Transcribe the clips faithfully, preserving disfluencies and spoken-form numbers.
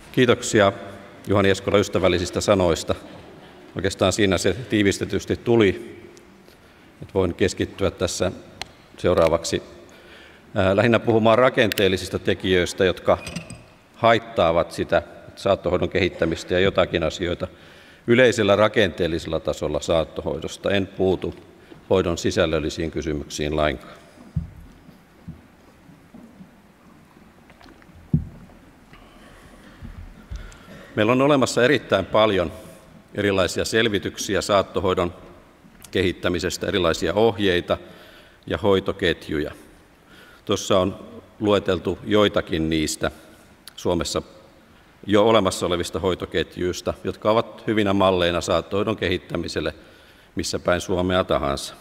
Kiitoksia Juhani Eskola ystävällisistä sanoista. Oikeastaan siinä se tiivistetysti tuli, että voin keskittyä tässä seuraavaksi lähinnä puhumaan rakenteellisista tekijöistä, jotka haittaavat sitä saattohoidon kehittämistä ja jotakin asioita yleisellä rakenteellisella tasolla saattohoidosta. En puutu hoidon sisällöllisiin kysymyksiin lainkaan. Meillä on olemassa erittäin paljon erilaisia selvityksiä saattohoidon kehittämisestä, erilaisia ohjeita ja hoitoketjuja. Tuossa on lueteltu joitakin niistä Suomessa jo olemassa olevista hoitoketjuista, jotka ovat hyvinä malleina saattohoidon kehittämiselle missä päin Suomea tahansa.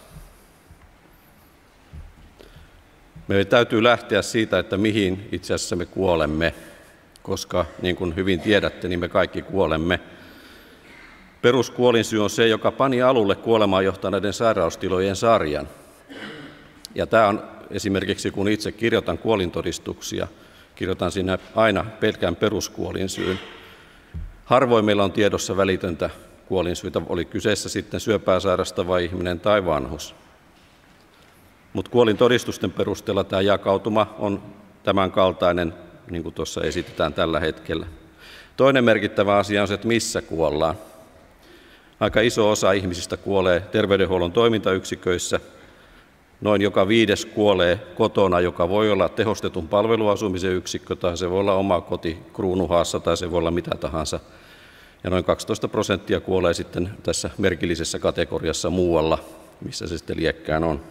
Meidän täytyy lähteä siitä, että mihin itse asiassa me kuolemme, koska niin kuin hyvin tiedätte, niin me kaikki kuolemme. Peruskuolinsyy on se, joka pani alulle kuolemaan johtaneiden sairaustilojen sarjan. Ja tämä on esimerkiksi, kun itse kirjoitan kuolintodistuksia, kirjoitan sinne aina pelkän peruskuolinsyyn. Harvoin meillä on tiedossa välitöntä kuolinsyytä, oli kyseessä sitten syöpää sairastava ihminen tai vanhus. Mutta kuolintodistusten perusteella tämä jakautuma on tämän kaltainen, niin kuin tuossa esitetään tällä hetkellä. Toinen merkittävä asia on se, että missä kuollaan. Aika iso osa ihmisistä kuolee terveydenhuollon toimintayksiköissä. Noin joka viides kuolee kotona, joka voi olla tehostetun palveluasumisen yksikkö, tai se voi olla oma koti Kruunuhaassa, tai se voi olla mitä tahansa. Ja noin kaksitoista prosenttia kuolee sitten tässä merkillisessä kategoriassa muualla, missä se sitten liekkään on.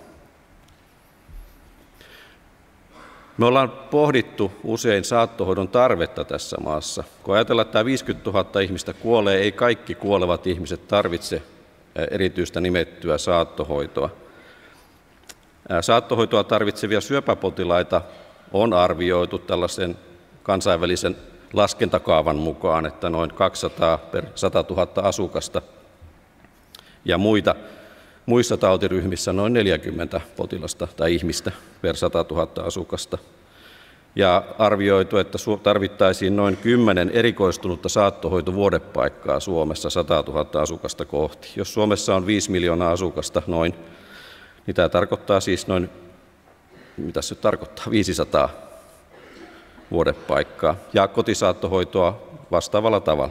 Me ollaan pohdittu usein saattohoidon tarvetta tässä maassa. Kun ajatellaan, että tämä viisikymmentätuhatta ihmistä kuolee, ei kaikki kuolevat ihmiset tarvitse erityistä nimettyä saattohoitoa. Saattohoitoa tarvitsevia syöpäpotilaita on arvioitu tällaisen kansainvälisen laskentakaavan mukaan, että noin kaksisataa per sata tuhatta asukasta ja muita, muissa tautiryhmissä noin neljäkymmentä potilasta tai ihmistä per sata tuhatta asukasta. Ja arvioitu, että tarvittaisiin noin kymmenen erikoistunutta saattohoitovuodepaikkaa Suomessa sata tuhatta asukasta kohti. Jos Suomessa on viisi miljoonaa asukasta noin, niin tämä tarkoittaa siis noin, mitä se tarkoittaa, viisisataa vuodepaikkaa ja kotisaattohoitoa vastaavalla tavalla.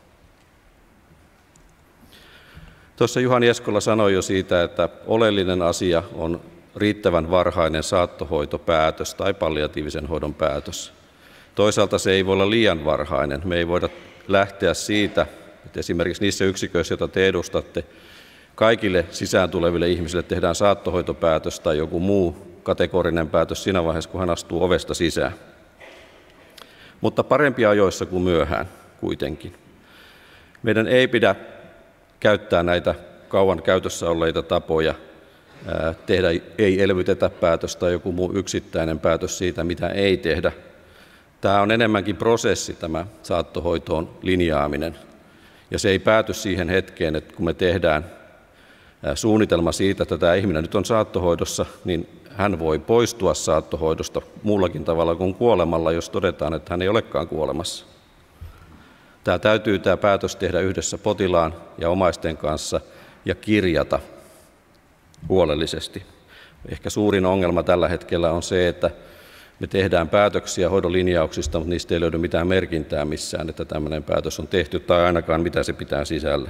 Tuossa Juhani Eskola sanoi jo siitä, että oleellinen asia on riittävän varhainen saattohoitopäätös tai palliatiivisen hoidon päätös. Toisaalta se ei voi olla liian varhainen. Me ei voida lähteä siitä, että esimerkiksi niissä yksiköissä, joita te edustatte, kaikille sisään tuleville ihmisille tehdään saattohoitopäätös tai joku muu kategorinen päätös siinä vaiheessa, kun hän astuu ovesta sisään. Mutta parempi ajoissa kuin myöhään kuitenkin. Meidän ei pidä käyttää näitä kauan käytössä olleita tapoja, ää, tehdä ei elvytetä päätös tai joku muu yksittäinen päätös siitä, mitä ei tehdä. Tämä on enemmänkin prosessi, tämä saattohoitoon linjaaminen. Ja se ei pääty siihen hetkeen, että kun me tehdään suunnitelma siitä, että tämä ihminen nyt on saattohoidossa, niin hän voi poistua saattohoidosta muullakin tavalla kuin kuolemalla, jos todetaan, että hän ei olekaan kuolemassa. Tämä täytyy tämä päätös tehdä yhdessä potilaan ja omaisten kanssa ja kirjata huolellisesti. Ehkä suurin ongelma tällä hetkellä on se, että me tehdään päätöksiä hoidon linjauksista, mutta niistä ei löydy mitään merkintää missään, että tämmöinen päätös on tehty tai ainakaan mitä se pitää sisällä.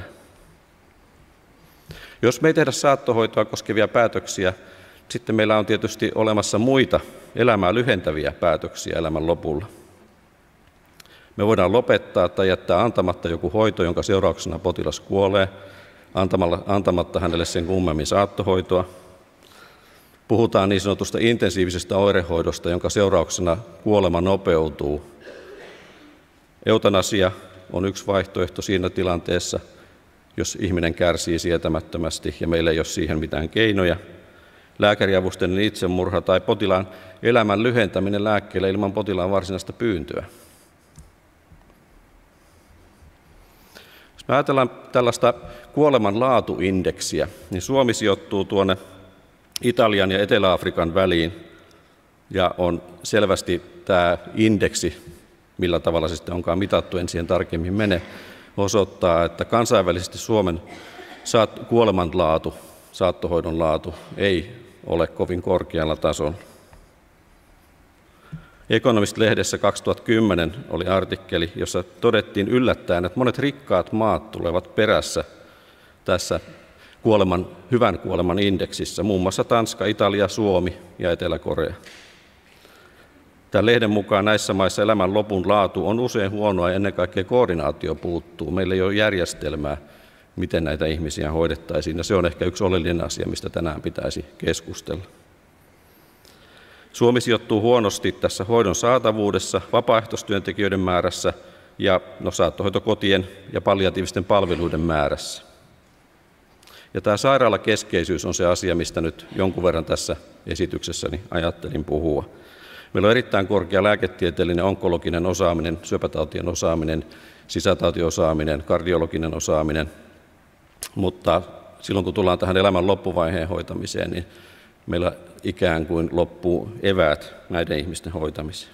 Jos me ei tehdä saattohoitoa koskevia päätöksiä, sitten meillä on tietysti olemassa muita elämää lyhentäviä päätöksiä elämän lopulla. Me voidaan lopettaa tai jättää antamatta joku hoito, jonka seurauksena potilas kuolee, antamatta hänelle sen kummemmin saattohoitoa. Puhutaan niin sanotusta intensiivisestä oirehoidosta, jonka seurauksena kuolema nopeutuu. Eutanasia on yksi vaihtoehto siinä tilanteessa, jos ihminen kärsii sietämättömästi ja meillä ei ole siihen mitään keinoja. Lääkäriavusteinen itsemurha tai potilaan elämän lyhentäminen lääkkeellä ilman potilaan varsinaista pyyntöä. Jos me ajatellaan tällaista kuoleman laatuindeksiä, niin Suomi sijoittuu tuonne Italian ja Etelä-Afrikan väliin ja on selvästi tämä indeksi millä tavalla se sitten onkaan mitattu, en siihen tarkemmin mene, osoittaa, että kansainvälisesti Suomen kuolemanlaatu, saattohoidon laatu ei ole kovin korkealla tasolla. Economist-lehdessä kaksituhattakymmenen oli artikkeli, jossa todettiin yllättäen, että monet rikkaat maat tulevat perässä tässä kuoleman, hyvän kuoleman indeksissä, muun muassa Tanska, Italia, Suomi ja Etelä-Korea. Tämän lehden mukaan näissä maissa elämän lopun laatu on usein huonoa ja ennen kaikkea koordinaatio puuttuu. Meillä ei ole järjestelmää, miten näitä ihmisiä hoidettaisiin, ja se on ehkä yksi oleellinen asia, mistä tänään pitäisi keskustella. Suomi sijoittuu huonosti tässä hoidon saatavuudessa, vapaaehtoistyöntekijöiden määrässä ja no, saattohoitokotien ja palliatiivisten palveluiden määrässä. Ja tämä sairaalakeskeisyys on se asia, mistä nyt jonkun verran tässä esityksessäni ajattelin puhua. Meillä on erittäin korkea lääketieteellinen, onkologinen osaaminen, syöpätautien osaaminen, sisätautiosaaminen, kardiologinen osaaminen, mutta silloin kun tullaan tähän elämän loppuvaiheen hoitamiseen, niin meillä ikään kuin loppuu eväät näiden ihmisten hoitamiseen.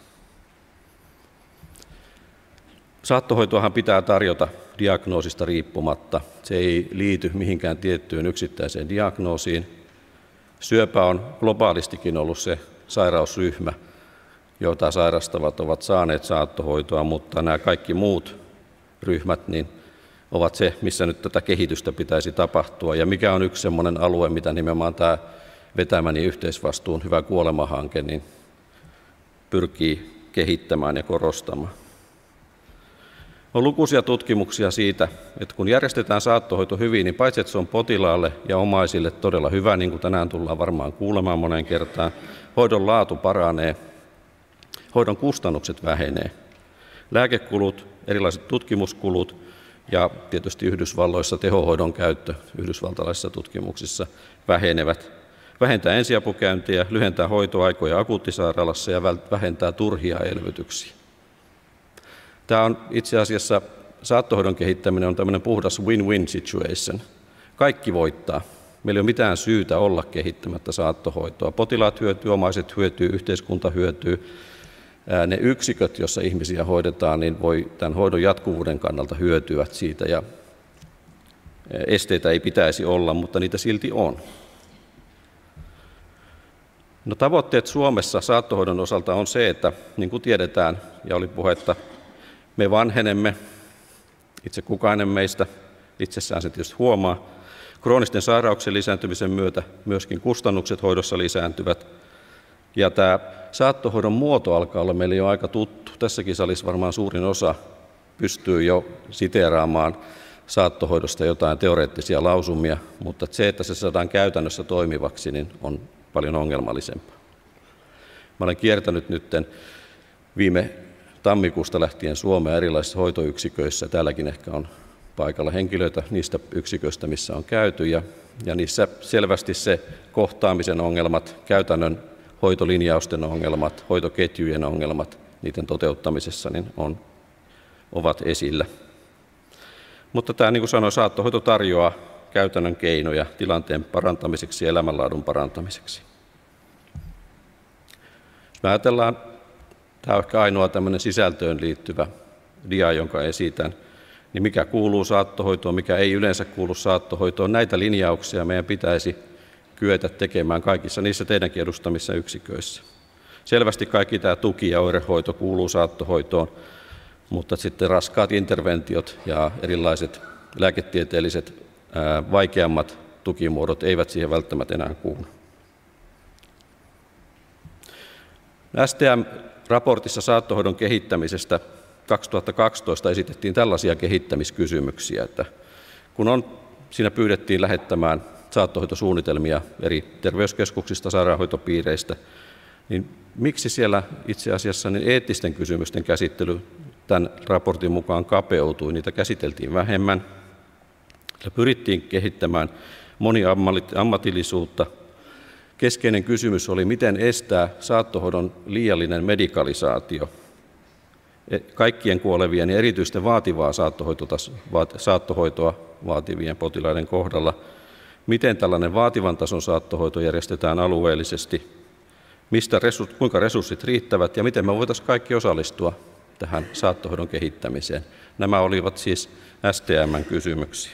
Saattohoitoahan pitää tarjota diagnoosista riippumatta. Se ei liity mihinkään tiettyyn yksittäiseen diagnoosiin. Syöpä on globaalistikin ollut se sairausryhmä, jota sairastavat ovat saaneet saattohoitoa, mutta nämä kaikki muut ryhmät niin ovat se, missä nyt tätä kehitystä pitäisi tapahtua. Ja mikä on yksi sellainen alue, mitä nimenomaan tämä vetämäni yhteisvastuun hyvä kuolemahanke niin pyrkii kehittämään ja korostamaan. On lukuisia tutkimuksia siitä, että kun järjestetään saattohoito hyvin, niin paitsi että se on potilaalle ja omaisille todella hyvä, niin kuin tänään tullaan varmaan kuulemaan moneen kertaan, hoidon laatu paranee, hoidon kustannukset vähenee. Lääkekulut, erilaiset tutkimuskulut ja tietysti Yhdysvalloissa tehohoidon käyttö yhdysvaltalaisissa tutkimuksissa vähenevät. Vähentää ensiapukäyntiä, lyhentää hoitoaikoja akuuttisairaalassa ja vähentää turhia elvytyksiä. Tämä on itse asiassa, saattohoidon kehittäminen on tämmöinen puhdas win-win situation. Kaikki voittaa. Meillä ei ole mitään syytä olla kehittämättä saattohoitoa. Potilaat hyötyy, omaiset hyötyy, yhteiskunta hyötyy. Ne yksiköt, joissa ihmisiä hoidetaan, niin voi tämän hoidon jatkuvuuden kannalta hyötyä siitä. Ja esteitä ei pitäisi olla, mutta niitä silti on. No, tavoitteet Suomessa saattohoidon osalta on se, että niin kuin tiedetään ja oli puhetta, me vanhenemme, itse kukainen meistä, itsessään se tietysti huomaa, kroonisten sairauksien lisääntymisen myötä myöskin kustannukset hoidossa lisääntyvät. Ja tämä saattohoidon muoto alkaa olla meille jo aika tuttu. Tässäkin salissa varmaan suurin osa pystyy jo siteeraamaan saattohoidosta jotain teoreettisia lausumia, mutta se, että se saadaan käytännössä toimivaksi, niin on paljon ongelmallisempaa. Mä olen kiertänyt nyt viime tammikuusta lähtien Suomea erilaisissa hoitoyksiköissä. Täälläkin ehkä on paikalla henkilöitä niistä yksiköistä, missä on käyty. Ja, ja niissä selvästi se kohtaamisen ongelmat, käytännön hoitolinjausten ongelmat, hoitoketjujen ongelmat, niiden toteuttamisessa niin on, ovat esillä. Mutta tämä, niin kuin sanoin, saattohoito tarjoaa käytännön keinoja tilanteen parantamiseksi ja elämänlaadun parantamiseksi. Me ajatellaan, tämä on ehkä ainoa tämmöinen sisältöön liittyvä dia, jonka esitän, niin mikä kuuluu saattohoitoon, mikä ei yleensä kuulu saattohoitoon. Näitä linjauksia meidän pitäisi kyetä tekemään kaikissa niissä teidänkin edustamissa yksiköissä. Selvästi kaikki tämä tuki- ja oirehoito kuuluu saattohoitoon, mutta sitten raskaat interventiot ja erilaiset lääketieteelliset ää, vaikeammat tukimuodot eivät siihen välttämättä enää kuulu. S T M-raportissa saattohoidon kehittämisestä kaksituhattakaksitoista esitettiin tällaisia kehittämiskysymyksiä, että kun on, siinä pyydettiin lähettämään saattohoitosuunnitelmia eri terveyskeskuksista, sairaanhoitopiireistä, niin miksi siellä itse asiassa niin eettisten kysymysten käsittely tämän raportin mukaan kapeutui, niitä käsiteltiin vähemmän ja pyrittiin kehittämään moniammatillisuutta. Keskeinen kysymys oli, miten estää saattohoidon liiallinen medikalisaatio kaikkien kuolevien ja erityisesti vaativaa saattohoitoa vaativien potilaiden kohdalla. Miten tällainen vaativan tason saattohoito järjestetään alueellisesti, mistä, kuinka resurssit riittävät ja miten me voitaisiin kaikki osallistua tähän saattohoidon kehittämiseen. Nämä olivat siis S T M:n kysymyksiä.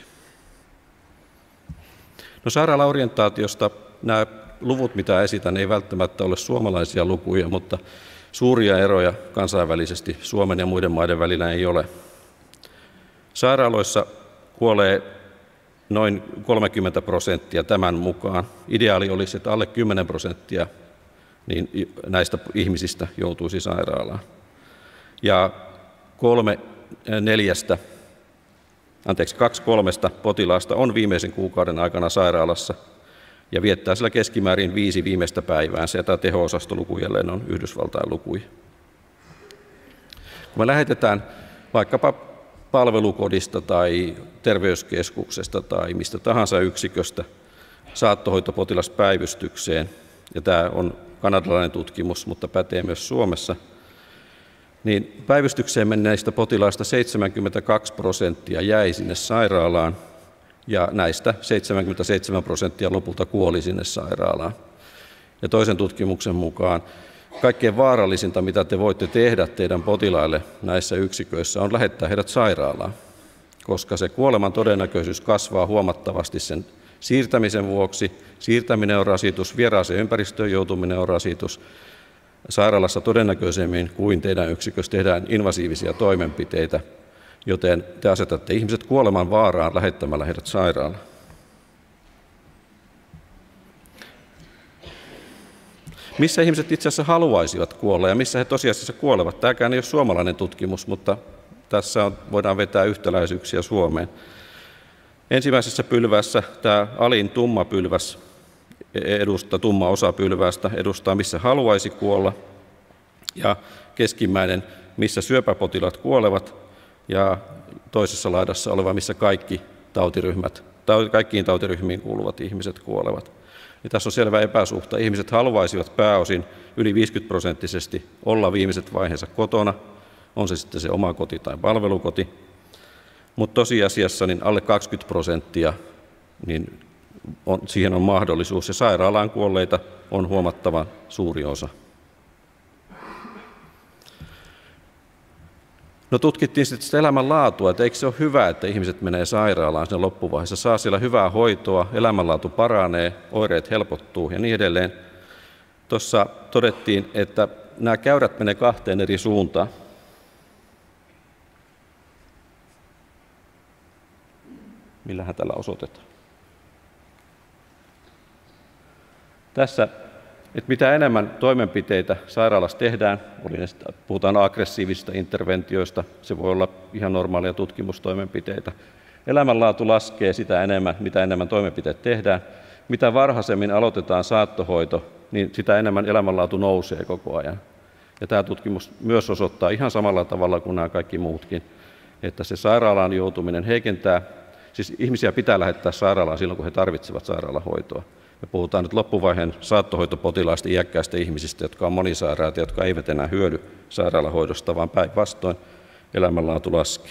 No, sairaalaorientaatiosta nämä luvut, mitä esitän, ei välttämättä ole suomalaisia lukuja, mutta suuria eroja kansainvälisesti Suomen ja muiden maiden välillä ei ole. Sairaaloissa kuolee noin kolmekymmentä prosenttia tämän mukaan. Ideaali olisi, että alle kymmenen prosenttia niin näistä ihmisistä joutuisi sairaalaan. Ja kolme neljästä, anteeksi, kaksi kolmesta potilaasta on viimeisen kuukauden aikana sairaalassa ja viettää sillä keskimäärin viisi viimeistä päiväänsä, ja tämä teho-osastoluku jälleen on Yhdysvaltain lukuja. Kun me lähetetään vaikkapa palvelukodista tai terveyskeskuksesta tai mistä tahansa yksiköstä saattohoitopotilaspäivystykseen, ja tämä on kanadalainen tutkimus, mutta pätee myös Suomessa, niin päivystykseen menneistä potilaista seitsemänkymmentäkaksi prosenttia jäi sinne sairaalaan, ja näistä seitsemänkymmentäseitsemän prosenttia lopulta kuoli sinne sairaalaan. Ja toisen tutkimuksen mukaan kaikkein vaarallisinta, mitä te voitte tehdä teidän potilaille näissä yksiköissä, on lähettää heidät sairaalaan, koska se kuoleman todennäköisyys kasvaa huomattavasti sen siirtämisen vuoksi. Siirtäminen on rasitus, vieraaseen ympäristöön joutuminen on rasitus. Sairaalassa todennäköisemmin kuin teidän yksikössä tehdään invasiivisia toimenpiteitä, joten te asetatte ihmiset kuoleman vaaraan lähettämällä heidät sairaalaan. Missä ihmiset itse asiassa haluaisivat kuolla ja missä he tosiasiassa kuolevat? Tämäkään ei ole suomalainen tutkimus, mutta tässä on, voidaan vetää yhtäläisyyksiä Suomeen. Ensimmäisessä pylvässä tämä alin tumma pylväs edustaa, tumma osa pylvästä edustaa, missä haluaisi kuolla, ja keskimmäinen, missä syöpäpotilaat kuolevat, ja toisessa laidassa oleva, missä kaikki tautiryhmät, kaikkiin tautiryhmiin kuuluvat ihmiset kuolevat. Ja tässä on selvä epäsuhta. Ihmiset haluaisivat pääosin yli viisikymmentä prosenttisesti olla viimeiset vaiheensa kotona, on se sitten se oma koti tai palvelukoti, mutta tosiasiassa niin alle kaksikymmentä prosenttia, niin on, siihen on mahdollisuus, ja sairaalaan kuolleita on huomattavan suuri osa. No, tutkittiin sitten sitä elämänlaatua, että eikö se ole hyvä, että ihmiset menee sairaalaan sen loppuvaiheessa, saa siellä hyvää hoitoa, elämänlaatu paranee, oireet helpottuu ja niin edelleen. Tuossa todettiin, että nämä käyrät menee kahteen eri suuntaan. Millähän tällä osoitetaan? Tässä, että mitä enemmän toimenpiteitä sairaalassa tehdään, puhutaan aggressiivisista interventioista, se voi olla ihan normaalia tutkimustoimenpiteitä. Elämänlaatu laskee sitä enemmän, mitä enemmän toimenpiteet tehdään. Mitä varhaisemmin aloitetaan saattohoito, niin sitä enemmän elämänlaatu nousee koko ajan. Ja tämä tutkimus myös osoittaa ihan samalla tavalla kuin nämä kaikki muutkin, että se sairaalaan joutuminen heikentää, siis ihmisiä pitää lähettää sairaalaan silloin, kun he tarvitsevat sairaalahoitoa. Me puhutaan nyt loppuvaiheen saattohoitopotilaista, iäkkäistä ihmisistä, jotka on monisairaita, jotka eivät enää hyödy sairaalahoidosta, vaan päinvastoin elämänlaatu laskee.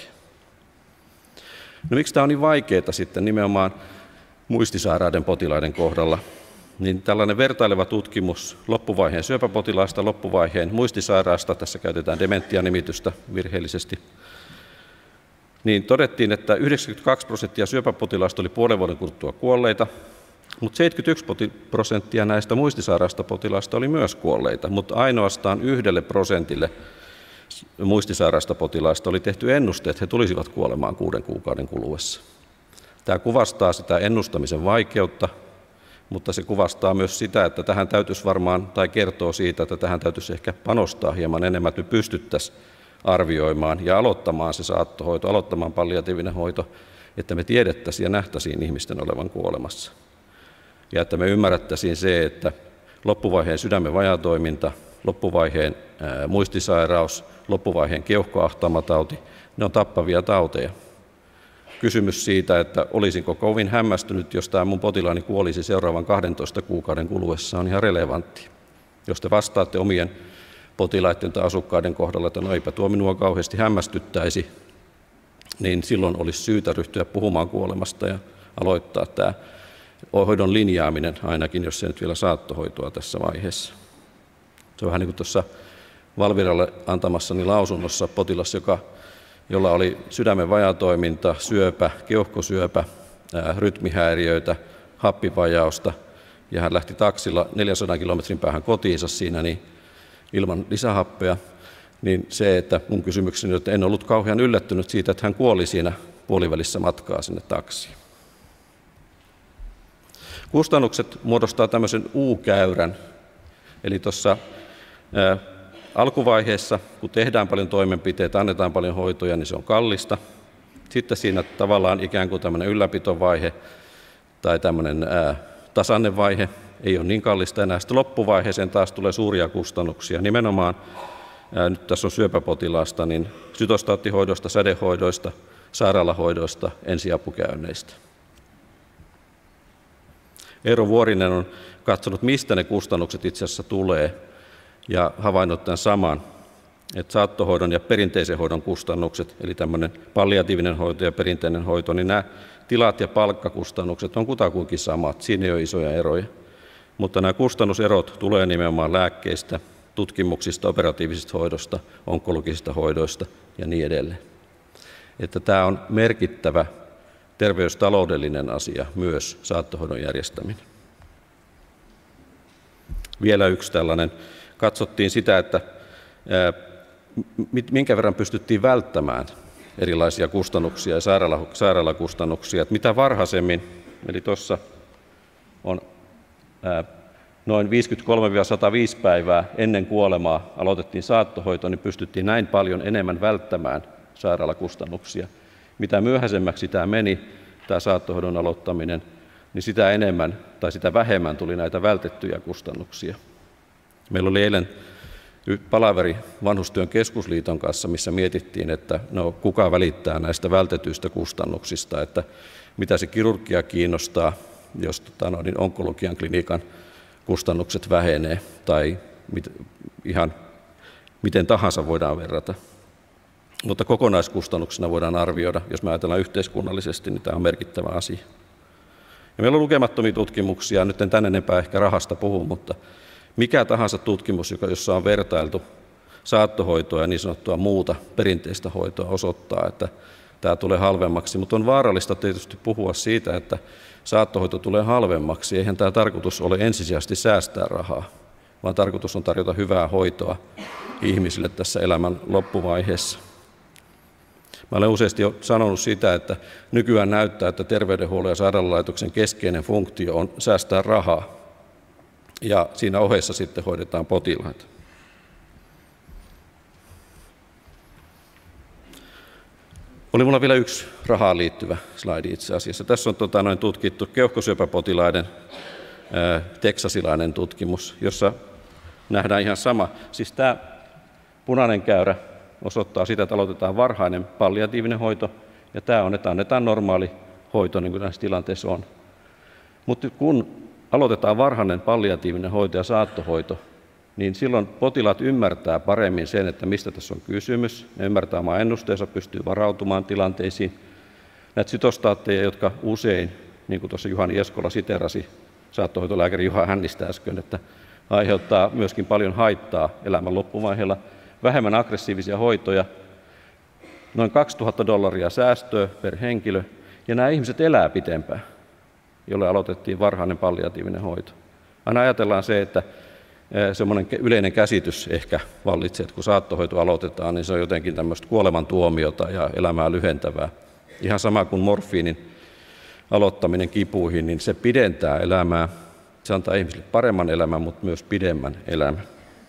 No, miksi tämä on niin vaikeaa sitten nimenomaan muistisairaiden potilaiden kohdalla? Niin tällainen vertaileva tutkimus loppuvaiheen syöpäpotilaista, loppuvaiheen muistisairaasta, tässä käytetään dementia-nimitystä virheellisesti, niin todettiin, että yhdeksänkymmentäkaksi prosenttia syöpäpotilaista oli puolen vuoden kuluttua kuolleita, mutta seitsemänkymmentäyksi prosenttia näistä muistisairaista potilaista oli myös kuolleita, mutta ainoastaan yhdelle prosentille muistisairaista potilaista oli tehty ennuste, että he tulisivat kuolemaan kuuden kuukauden kuluessa. Tämä kuvastaa sitä ennustamisen vaikeutta, mutta se kuvastaa myös sitä, että tähän täytyisi varmaan, tai kertoo siitä, että tähän täytyisi ehkä panostaa hieman enemmän, että me pystyttäisiin arvioimaan ja aloittamaan se saattohoito, aloittamaan palliatiivinen hoito, että me tiedettäisiin ja nähtäisiin ihmisten olevan kuolemassa. Ja että me ymmärrettäisiin se, että loppuvaiheen sydämen vajaatoiminta, loppuvaiheen ää, muistisairaus, loppuvaiheen keuhkoahtaumatauti, ne on tappavia tauteja. Kysymys siitä, että olisinko kovin hämmästynyt, jos tämä mun potilaani kuolisi seuraavan kahdentoista kuukauden kuluessa, on ihan relevantti. Jos te vastaatte omien potilaiden tai asukkaiden kohdalla, että no eipä tuo minua kauheasti hämmästyttäisi, niin silloin olisi syytä ryhtyä puhumaan kuolemasta ja aloittaa tämä hoidon linjaaminen, ainakin jos se nyt vielä saattohoitoa tässä vaiheessa. Se on vähän niin kuin tuossa Valviralle antamassani lausunnossa potilas, joka, jolla oli sydämen vajatoiminta, syöpä, keuhkosyöpä, ää, rytmihäiriöitä, happivajausta, ja hän lähti taksilla neljänsadan kilometrin päähän kotiinsa siinä niin ilman lisähappea, niin se, että mun kysymykseni, että en ollut kauhean yllättynyt siitä, että hän kuoli siinä puolivälissä matkaa sinne taksiin. Kustannukset muodostaa tämmöisen U-käyrän, eli tuossa ää, alkuvaiheessa, kun tehdään paljon toimenpiteitä, annetaan paljon hoitoja, niin se on kallista. Sitten siinä tavallaan ikään kuin tämmöinen ylläpitovaihe tai tämmöinen ää, tasainen vaihe ei ole niin kallista enää. Sitten loppuvaiheeseen taas tulee suuria kustannuksia. Nimenomaan, ää, nyt tässä on syöpäpotilaasta, niin sytostaattihoidosta, sädehoidoista, sairaalahoidoista, ensiapukäynneistä. Eero Vuorinen on katsonut, mistä ne kustannukset itse asiassa tulee, ja havainnut tämän saman, että saattohoidon ja perinteisen hoidon kustannukset, eli tämmöinen palliatiivinen hoito ja perinteinen hoito, niin nämä tilat ja palkkakustannukset on kutakuinkin samat, siinä ei ole isoja eroja. Mutta nämä kustannuserot tulee nimenomaan lääkkeistä, tutkimuksista, operatiivisista hoidosta, onkologisista hoidoista ja niin edelleen. Että tämä on merkittävä terveystaloudellinen asia myös saattohoidon järjestäminen. Vielä yksi tällainen. Katsottiin sitä, että minkä verran pystyttiin välttämään erilaisia kustannuksia ja sairaala, sairaalakustannuksia. Että mitä varhaisemmin, eli tuossa on noin viisikymmentäkolme sata viisi päivää ennen kuolemaa aloitettiin saattohoito, niin pystyttiin näin paljon enemmän välttämään sairaalakustannuksia. Mitä myöhäisemmäksi tämä meni, tämä saattohoidon aloittaminen, niin sitä enemmän tai sitä vähemmän tuli näitä vältettyjä kustannuksia. Meillä oli eilen palaveri Vanhustyön keskusliiton kanssa, missä mietittiin, että no, kuka välittää näistä vältetyistä kustannuksista, että mitä se kirurgia kiinnostaa, jos tota, no, niin onkologian klinikan kustannukset vähenee tai mit, ihan miten tahansa voidaan verrata. Mutta kokonaiskustannuksena voidaan arvioida, jos me ajatellaan yhteiskunnallisesti, niin tämä on merkittävä asia. Ja meillä on lukemattomia tutkimuksia, nyt en tänne enempää ehkä rahasta puhu, mutta mikä tahansa tutkimus, jossa on vertailtu saattohoitoa ja niin sanottua muuta perinteistä hoitoa, osoittaa, että tämä tulee halvemmaksi. Mutta on vaarallista tietysti puhua siitä, että saattohoito tulee halvemmaksi. Eihän tämä tarkoitus ole ensisijaisesti säästää rahaa, vaan tarkoitus on tarjota hyvää hoitoa ihmisille tässä elämän loppuvaiheessa. Mä olen useasti jo sanonut sitä, että nykyään näyttää, että terveydenhuollon ja sairaalalaitoksen keskeinen funktio on säästää rahaa, ja siinä ohessa sitten hoidetaan potilaita. Oli minulla vielä yksi rahaan liittyvä slaidi itse asiassa. Tässä on tota, noin tutkittu keuhkosyöpäpotilaiden ää, teksasilainen tutkimus, jossa nähdään ihan sama. Siis tämä punainen käyrä osoittaa sitä, että aloitetaan varhainen palliatiivinen hoito, ja tämä on, että annetaan normaali hoito, niin kuin näissä tilanteissa on. Mutta kun aloitetaan varhainen palliatiivinen hoito ja saattohoito, niin silloin potilaat ymmärtää paremmin sen, että mistä tässä on kysymys. Ne ymmärtää oman ennusteensa, pystyy varautumaan tilanteisiin. Näitä sytostaatteja, jotka usein, niin kuin tuossa Juhani Eskola siterasi, saattohoitolääkäri Juha Hännistä äsken, että aiheuttaa myöskin paljon haittaa elämän loppuvaiheella. Vähemmän aggressiivisia hoitoja, noin kaksituhatta dollaria säästöä per henkilö, ja nämä ihmiset elää pitempään, jolle aloitettiin varhainen palliatiivinen hoito. Aina ajatellaan se, että semmoinen yleinen käsitys ehkä vallitsee, että kun saattohoito aloitetaan, niin se on jotenkin tämmöistä kuolemantuomiota ja elämää lyhentävää. Ihan sama kuin morfiinin aloittaminen kipuihin, niin se pidentää elämää. Se antaa ihmisille paremman elämän, mutta myös pidemmän elämän.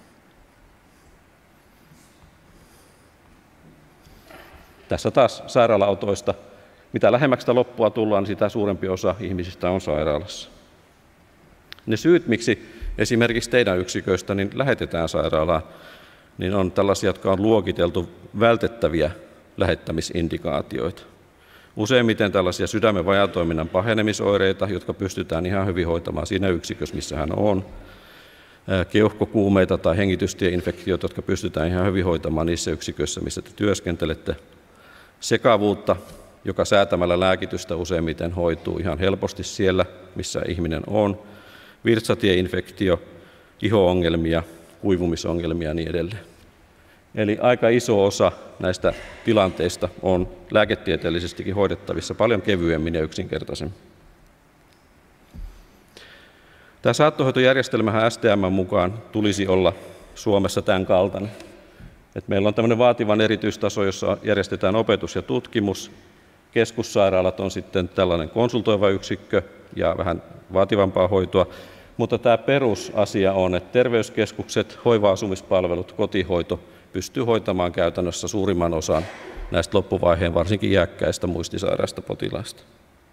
Tässä taas sairaala-autoista. Mitä lähemmäksi loppua tullaan, niin sitä suurempi osa ihmisistä on sairaalassa. Ne syyt, miksi esimerkiksi teidän yksiköistä niin lähetetään sairaalaan, niin on tällaisia, jotka on luokiteltu vältettäviä lähettämisindikaatioita. Useimmiten tällaisia sydämen vajatoiminnan pahenemisoireita, jotka pystytään ihan hyvin hoitamaan siinä yksikössä, missä hän on. Keuhkokuumeita tai hengitystieinfektioita, jotka pystytään ihan hyvin hoitamaan niissä yksiköissä, missä te työskentelette. Sekavuutta, joka säätämällä lääkitystä useimmiten hoituu ihan helposti siellä, missä ihminen on. Virtsatieinfektio, iho-ongelmia, kuivumisongelmia ja niin edelleen. Eli aika iso osa näistä tilanteista on lääketieteellisestikin hoidettavissa paljon kevyemmin ja yksinkertaisemmin. Tämä saattohoitojärjestelmähän S T M:n mukaan tulisi olla Suomessa tämän kaltainen. Et meillä on tämmöinen vaativan erityistaso, jossa järjestetään opetus ja tutkimus. Keskussairaalat on sitten tällainen konsultoiva yksikkö ja vähän vaativampaa hoitoa. Mutta tämä perusasia on, että terveyskeskukset, hoiva-asumispalvelut, kotihoito pystyy hoitamaan käytännössä suurimman osan näistä loppuvaiheen varsinkin iäkkäistä muistisairaista potilaista.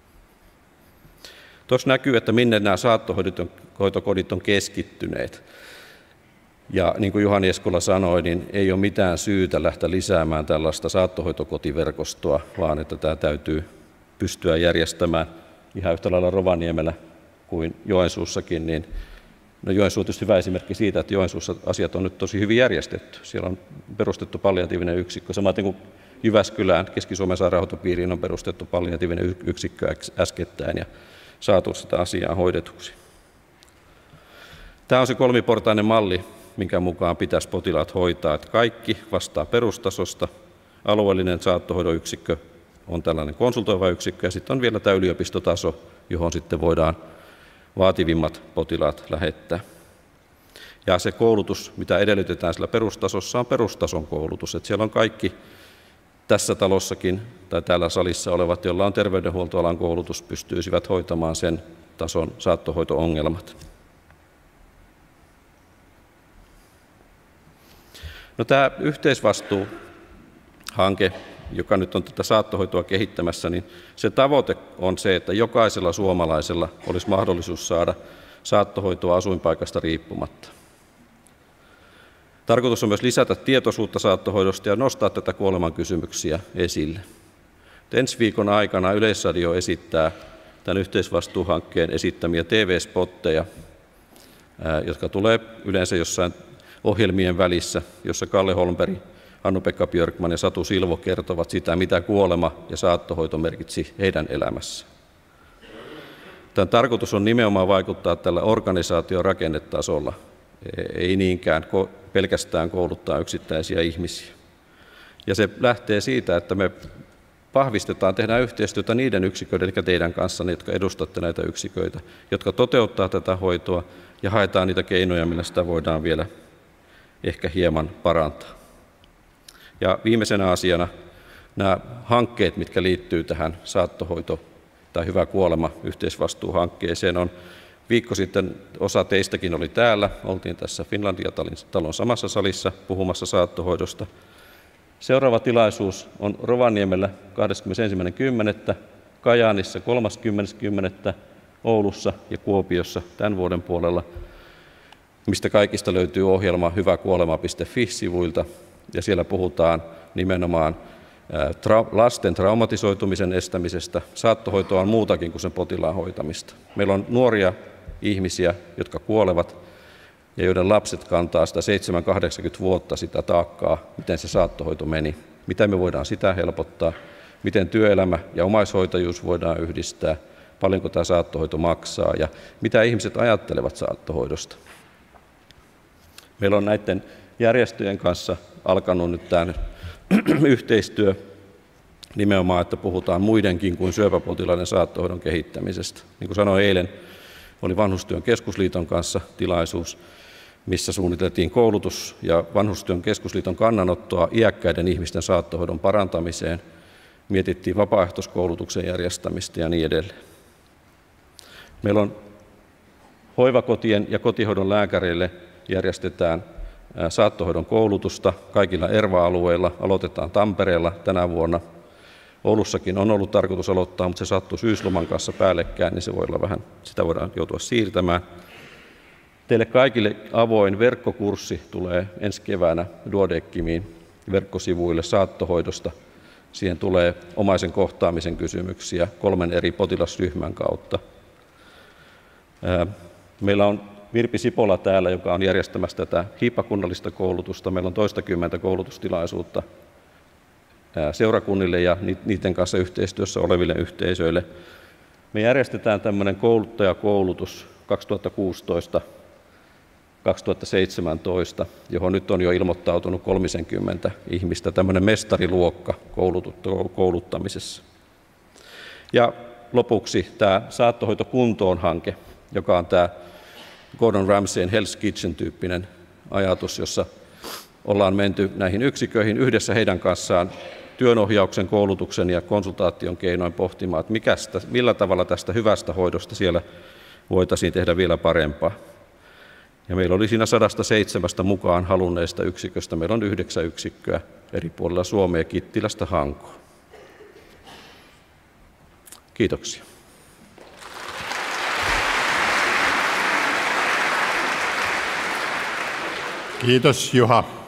Tuossa näkyy, että minne nämä saattohoitokodit on keskittyneet. Ja niin kuin Juhani Eskola sanoi, niin ei ole mitään syytä lähteä lisäämään tällaista saattohoitokotiverkostoa, vaan että tämä täytyy pystyä järjestämään ihan yhtä lailla Rovaniemellä kuin Joensuussakin. Niin, no Joensuu on tietysti hyvä esimerkki siitä, että Joensuussa asiat on nyt tosi hyvin järjestetty. Siellä on perustettu palliatiivinen yksikkö, samaten kuin Jyväskylään, Keski-Suomen sairaanhoitopiiriin on perustettu palliatiivinen yksikkö äskettäin ja saatu sitä asiaa hoidetuksi. Tämä on se kolmiportainen malli, minkä mukaan pitäisi potilaat hoitaa, että kaikki vastaa perustasosta, alueellinen saattohoidon yksikkö on tällainen konsultoiva yksikkö ja sitten on vielä tämä yliopistotaso, johon sitten voidaan vaativimmat potilaat lähettää. Ja se koulutus, mitä edellytetään sillä perustasossa, on perustason koulutus, että siellä on kaikki tässä talossakin tai täällä salissa olevat, joilla on terveydenhuoltoalan koulutus, pystyisivät hoitamaan sen tason saattohoito-ongelmat. No, tämä yhteisvastuuhanke, joka nyt on tätä saattohoitoa kehittämässä, niin se tavoite on se, että jokaisella suomalaisella olisi mahdollisuus saada saattohoitoa asuinpaikasta riippumatta. Tarkoitus on myös lisätä tietoisuutta saattohoidosta ja nostaa tätä kuolemankysymyksiä esille. Ensi viikon aikana Yleisradio esittää tämän yhteisvastuuhankkeen esittämiä T V-spotteja, jotka tulee yleensä jossain ohjelmien välissä, jossa Kalle Holmberg, Hannu-Pekka Björkman ja Satu Silvo kertovat sitä, mitä kuolema ja saattohoito merkitsi heidän elämässään. Tämän tarkoitus on nimenomaan vaikuttaa tällä organisaation rakennetasolla, ei niinkään pelkästään kouluttaa yksittäisiä ihmisiä. Ja se lähtee siitä, että me vahvistetaan, tehdään yhteistyötä niiden yksiköiden, eli teidän kanssanne, jotka edustatte näitä yksiköitä, jotka toteuttaa tätä hoitoa ja haetaan niitä keinoja, millä sitä voidaan vielä ehkä hieman parantaa. Ja viimeisenä asiana nämä hankkeet, mitkä liittyy tähän saattohoito- tai hyvä kuolema yhteisvastuuhankkeeseen, on viikko sitten osa teistäkin oli täällä, oltiin tässä Finlandia-talon samassa salissa puhumassa saattohoidosta. Seuraava tilaisuus on Rovaniemellä kahdeskymmenesensimmäinen kymmenettä, Kajaanissa kolmaskymmenes kymmenettä, Oulussa ja Kuopiossa tämän vuoden puolella, mistä kaikista löytyy ohjelma hyvä kuolema piste fi-sivuilta, ja siellä puhutaan nimenomaan lasten traumatisoitumisen estämisestä. Saattohoito on muutakin kuin sen potilaan hoitamista. Meillä on nuoria ihmisiä, jotka kuolevat ja joiden lapset kantaa sitä seitsemän kahdeksankymmentä vuotta sitä taakkaa, miten se saattohoito meni, miten me voidaan sitä helpottaa, miten työelämä ja omaishoitajuus voidaan yhdistää, paljonko tämä saattohoito maksaa ja mitä ihmiset ajattelevat saattohoidosta. Meillä on näiden järjestöjen kanssa alkanut nyt tämä yhteistyö nimenomaan, että puhutaan muidenkin kuin syöpäpotilaiden saattohoidon kehittämisestä. Niin kuin sanoin eilen, oli Vanhustyön keskusliiton kanssa tilaisuus, missä suunniteltiin koulutus- ja Vanhustyön keskusliiton kannanottoa iäkkäiden ihmisten saattohoidon parantamiseen. Mietittiin vapaaehtoiskoulutuksen järjestämistä ja niin edelleen. Meillä on hoivakotien ja kotihoidon lääkäreille järjestetään saattohoidon koulutusta kaikilla ERVA-alueilla. Aloitetaan Tampereella tänä vuonna. Oulussakin on ollut tarkoitus aloittaa, mutta se sattui syysloman kanssa päällekkäin, niin se voi olla vähän, sitä voidaan joutua siirtämään. Teille kaikille avoin verkkokurssi tulee ensi keväänä Duodeckimiin verkkosivuille saattohoidosta. Siihen tulee omaisen kohtaamisen kysymyksiä kolmen eri potilasryhmän kautta. Meillä on Virpi Sipola täällä, joka on järjestämässä tätä hiippakunnallista koulutusta. Meillä on toistakymmentä koulutustilaisuutta seurakunnille ja niiden kanssa yhteistyössä oleville yhteisöille. Me järjestetään tämmöinen kouluttajakoulutus kaksituhattakuusitoista kaksituhattaseitsemäntoista, johon nyt on jo ilmoittautunut kolmekymmentä ihmistä, tämmöinen mestariluokka kouluttamisessa. Ja lopuksi tämä saattohoito kuntoon -hanke, joka on tämä Gordon Ramsayn Hell's Kitchen-tyyppinen ajatus, jossa ollaan menty näihin yksiköihin yhdessä heidän kanssaan työnohjauksen, koulutuksen ja konsultaation keinoin pohtimaan, että mikä sitä, millä tavalla tästä hyvästä hoidosta siellä voitaisiin tehdä vielä parempaa. Ja meillä oli siinä sadasta seitsemästä mukaan halunneista yksiköstä. Meillä on yhdeksän yksikköä eri puolilla Suomea, Kittilästä Hankoon. Kiitoksia. Kiitos Juha.